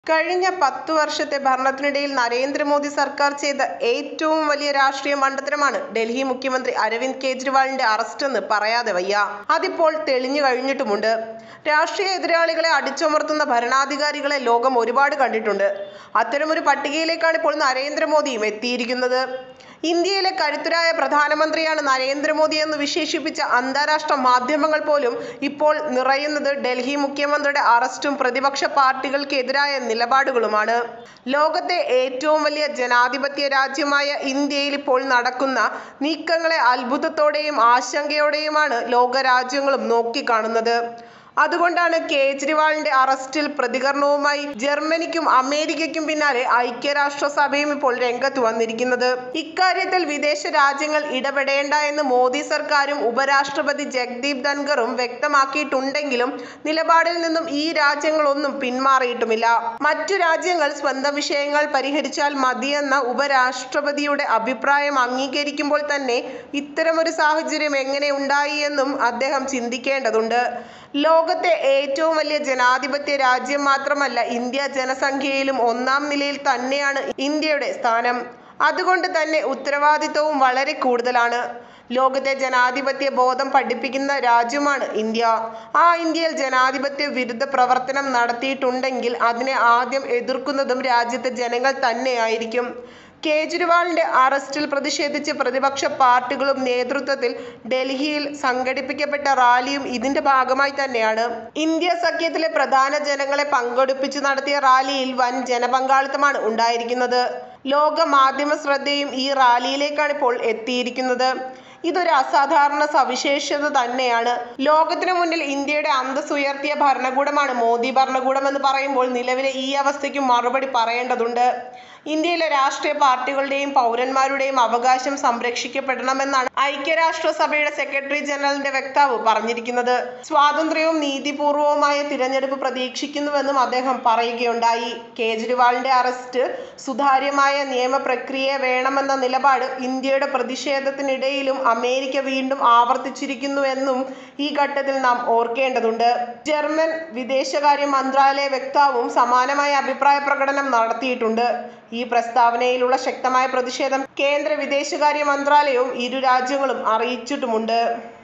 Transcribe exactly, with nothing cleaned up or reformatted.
കഴിഞ്ഞ പത്തു വർഷത്തെ ഭരണത്തിനിടയിൽ നരേന്ദ്രമോദി സർക്കാർ ചെയ്ത ഏറ്റവും വലിയ രാഷ്ട്രീയ മണ്ടത്തരമാണ് ഡൽഹി മുഖ്യമന്ത്രി അരവിന്ദ് കെജ്രിവാളിന്റെ അറസ്റ്റെന്ന് പറയാതെ വയ്യ. അതിപ്പോൾ തെളിഞ്ഞു കഴിഞ്ഞിട്ടുമുണ്ട്. രാഷ്ട്രീയ എതിരാളികളെ അടിച്ചമർത്തുന്ന ഭരണാധികാരികളെ ലോകം ഒരുപാട് കണ്ടിട്ടുണ്ട്. അത്തരമൊരു പട്ടികയിലേക്കാണ് ഇപ്പോൾ നരേന്ദ്രമോദിയും എത്തിയിരിക്കുന്നത്. ഇന്ത്യയിലെ കരുത്തരായ പ്രധാനമന്ത്രിയാണ് നരേന്ദ്രമോദി എന്ന് വിശേഷിപ്പിച്ച അന്താരാഷ്ട്ര മാധ്യമങ്ങൾ പോലും ഇപ്പോൾ നിറയുന്നത് ഡൽഹി മുഖ്യമന്ത്രിയുടെ അറസ്റ്റും പ്രതിപക്ഷ പാർട്ടികൾക്കെതിരായ നിലപാടുകളുമാണ്. ലോകത്തെ ഏറ്റവും വലിയ ജനാധിപത്യ രാജ്യമായ ഇന്ത്യയിൽ ഇപ്പോൾ നടക്കുന്ന നീക്കങ്ങളെ അത്ഭുതത്തോടെയും ആശങ്കയോടെയുമാണ് ലോകരാജ്യങ്ങളും നോക്കിക്കാണുന്നത്. അതുകൊണ്ടാണ് കേജ്രിവാളിന്റെ അറസ്റ്റിൽ പ്രതികരണവുമായി ജർമ്മനിക്കും അമേരിക്കയ്ക്കും പിന്നാലെ ഐക്യരാഷ്ട്രസഭയും ഇപ്പോൾ രംഗത്ത് വന്നിരിക്കുന്നത്. ഇക്കാര്യത്തിൽ വിദേശ രാജ്യങ്ങൾ ഇടപെടേണ്ട എന്ന് മോദി സർക്കാരും ഉപരാഷ്ട്രപതി ജഗ്ദീപ് ധൻഖറും വ്യക്തമാക്കിയിട്ടുണ്ടെങ്കിലും നിലപാടിൽ നിന്നും ഈ രാജ്യങ്ങളൊന്നും പിന്മാറിയിട്ടുമില്ല. മറ്റു രാജ്യങ്ങൾ സ്വന്തം വിഷയങ്ങൾ പരിഹരിച്ചാൽ മതിയെന്ന ഉപരാഷ്ട്രപതിയുടെ അഭിപ്രായം അംഗീകരിക്കുമ്പോൾ തന്നെ ഇത്തരമൊരു സാഹചര്യം എങ്ങനെ ഉണ്ടായി എന്നും അദ്ദേഹം ചിന്തിക്കേണ്ടതുണ്ട്. ലോകത്തെ ഏറ്റവും വലിയ ജനാധിപത്യ രാജ്യം മാത്രമല്ല, ഇന്ത്യ ജനസംഖ്യയിലും ഒന്നാം നിലയിൽ തന്നെയാണ് ഇന്ത്യയുടെ സ്ഥാനം. അതുകൊണ്ട് തന്നെ ഉത്തരവാദിത്വവും വളരെ കൂടുതലാണ്. ലോകത്തെ ജനാധിപത്യ ബോധം പഠിപ്പിക്കുന്ന രാജ്യമാണ് ഇന്ത്യ. ആ ഇന്ത്യയിൽ ജനാധിപത്യ വിരുദ്ധ പ്രവർത്തനം നടത്തിയിട്ടുണ്ടെങ്കിൽ അതിനെ ആദ്യം എതിർക്കുന്നതും രാജ്യത്തെ ജനങ്ങൾ തന്നെയായിരിക്കും. കേജ്രിവാളിന്റെ അറസ്റ്റിൽ പ്രതിഷേധിച്ച് പ്രതിപക്ഷ പാർട്ടികളും നേതൃത്വത്തിൽ ഡൽഹിയിൽ സംഘടിപ്പിക്കപ്പെട്ട റാലിയും ഇതിന്റെ ഭാഗമായി തന്നെയാണ്. ഇന്ത്യ സഖ്യത്തിലെ പ്രധാന ജനങ്ങളെ പങ്കെടുപ്പിച്ചു നടത്തിയ റാലിയിൽ വൻ ജനപങ്കാളിത്തമാണ് ഉണ്ടായിരിക്കുന്നത്. ലോക മാധ്യമ ശ്രദ്ധയും ഈ റാലിയിലേക്കാണ് ഇപ്പോൾ എത്തിയിരിക്കുന്നത്. ഇതൊരു അസാധാരണ സവിശേഷത തന്നെയാണ്. ലോകത്തിനു മുന്നിൽ ഇന്ത്യയുടെ അന്തസ്സ് ഉയർത്തിയ ഭരണകൂടമാണ് മോദി ഭരണകൂടം എന്ന് പറയുമ്പോൾ നിലവിലെ ഈ അവസ്ഥയ്ക്ക് മറുപടി പറയേണ്ടതുണ്ട്. ഇന്ത്യയിലെ രാഷ്ട്രീയ പാർട്ടികളുടെയും പൗരന്മാരുടെയും അവകാശം സംരക്ഷിക്കപ്പെടണമെന്നാണ് ഐക്യരാഷ്ട്രസഭയുടെ സെക്രട്ടറി ജനറലിന്റെ വക്താവ് പറഞ്ഞിരിക്കുന്നത്. സ്വാതന്ത്ര്യവും നീതിപൂർവവുമായ തിരഞ്ഞെടുപ്പ് പ്രതീക്ഷിക്കുന്നുവെന്നും അദ്ദേഹം പറയുകയുണ്ടായി. കേജ്രിവാളിന്റെ അറസ്റ്റ് സുതാര്യമായ നിയമപ്രക്രിയ വേണമെന്ന നിലപാട് ഇന്ത്യയുടെ പ്രതിഷേധത്തിനിടയിലും അമേരിക്ക വീണ്ടും ആവർത്തിച്ചിരിക്കുന്നുവെന്നും ഈ ഘട്ടത്തിൽ നാം ഓർക്കേണ്ടതുണ്ട്. ജർമ്മൻ വിദേശകാര്യ മന്ത്രാലയ വക്താവും സമാനമായ അഭിപ്രായ പ്രകടനം നടത്തിയിട്ടുണ്ട്. ഈ പ്രസ്താവനയിലുള്ള ശക്തമായ പ്രതിഷേധം കേന്ദ്ര വിദേശകാര്യ മന്ത്രാലയവും ഇരു രാജ്യങ്ങളും അറിയിച്ചിട്ടുമുണ്ട്.